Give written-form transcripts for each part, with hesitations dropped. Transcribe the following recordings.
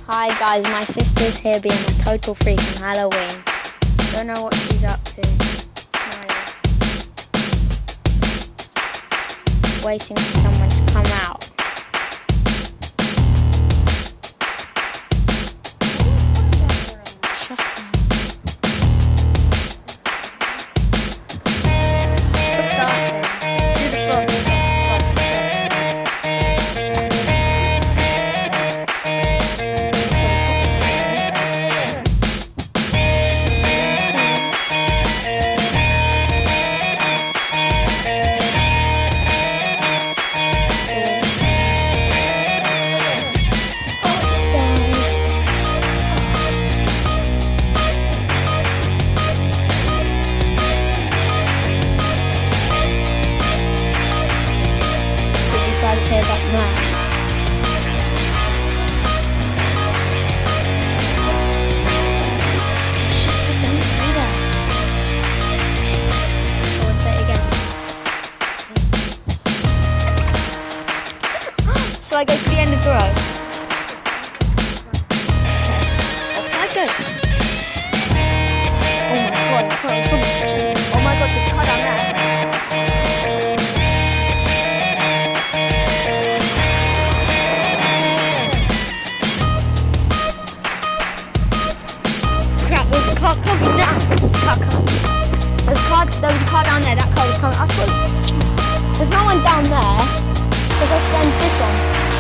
Hi guys, my sister's here being a total freak on Halloween. Don't know what she's up to. Waiting for someone to come out. Shut up. Put that in. Do the frost. Hear that now. Don't say that. I will say it again. So I go to the end of the row. Okay. I go. Oh my god, oh my god, there's a car down there. There's a car coming now. There was a car down there. That car was coming. I thought there's no one down there. So let's end this one.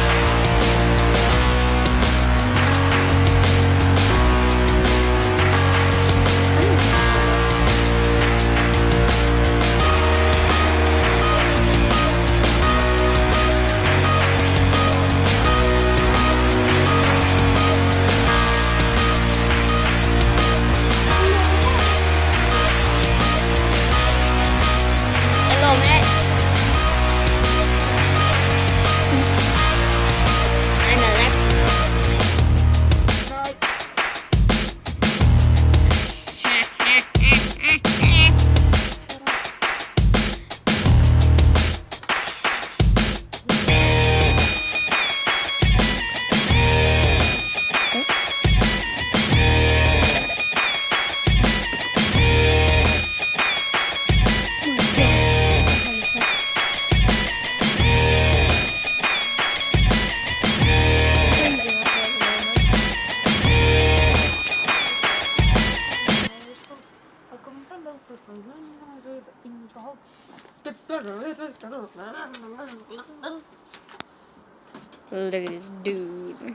Look at this dude.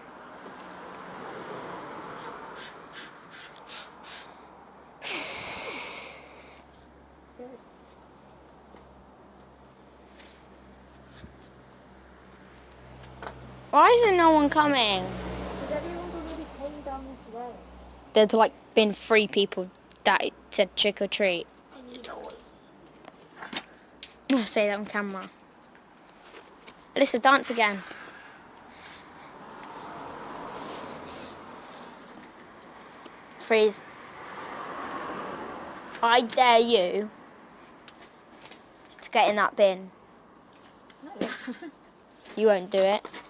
Why isn't no one coming? Because everyone's already came down this way. There's like been 3 people that said trick or treat. I need oil. I'll say that on camera. Alyssa, dance again. Freeze. I dare you to get in that bin. No. You won't do it.